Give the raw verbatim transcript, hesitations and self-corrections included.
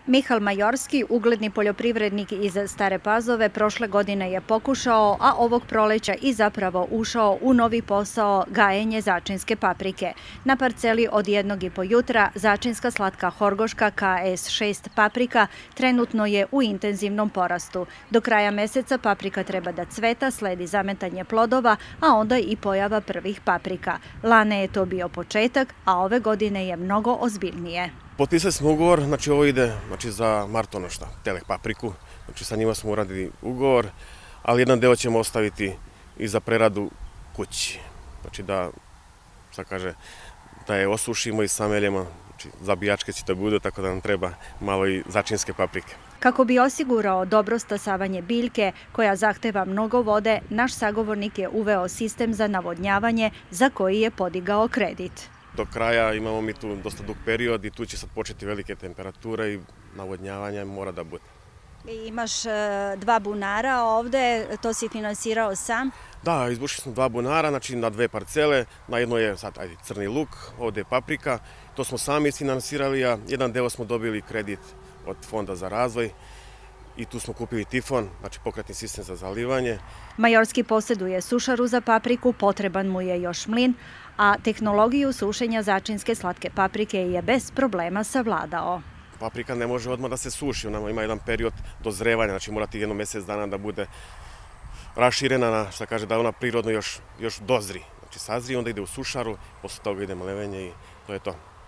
Mihal Majorski, ugledni poljoprivrednik iz Stare Pazove, prošle godine je pokušao, a ovog proleća i zapravo ušao u novi posao gajenje začinske paprike. Na parceli od jednog i po jutra začinska slatka horgoška K S šest paprika trenutno je u intenzivnom porastu. Do kraja meseca paprika treba da cveta, sledi zametanje plodova, a onda i pojava prvih paprika. Lane je to bio početak, a ove godine je mnogo ozbiljnije. Potpisali smo ugovor, znači ovo ide znači, za martonošta, telek papriku, znači sa njima smo uradili ugovor, ali jedan deo ćemo ostaviti i za preradu kući, znači da, šta kaže, da je osušimo i sameljemo, znači zabijačke će da budu, tako da nam treba malo i začinske paprike. Kako bi osigurao dobro stasavanje biljke, koja zahteva mnogo vode, naš sagovornik je uveo sistem za navodnjavanje za koji je podigao kredit. Do kraja imamo mi tu dosta dug period i tu će sad početi velike temperature i navodnjavanje mora da bude. Imaš dva bunara ovde, to si finansirao sam? Da, izbušili smo dva bunara, znači na dve parcele, na jednoj je sad ajde, crni luk, ovde je paprika, to smo sami finansirali, a jedan deo smo dobili kredit od Fonda za razvoj i tu smo kupili tifon, znači pokretni sistem za zalivanje. Majorski posjeduje sušaru za papriku, potreban mu je još mlin, a tehnologiju sušenja začinske slatke paprike je bez problema savladao. Paprika ne može odmah da se suši, ona ima jedan period dozrevanja, znači mora ti jedno mesec dana da bude raširena, na, šta kaže, da ona prirodno još, još dozri. Znači sazri, onda ide u sušaru, posle toga ide mlevenje i to je to.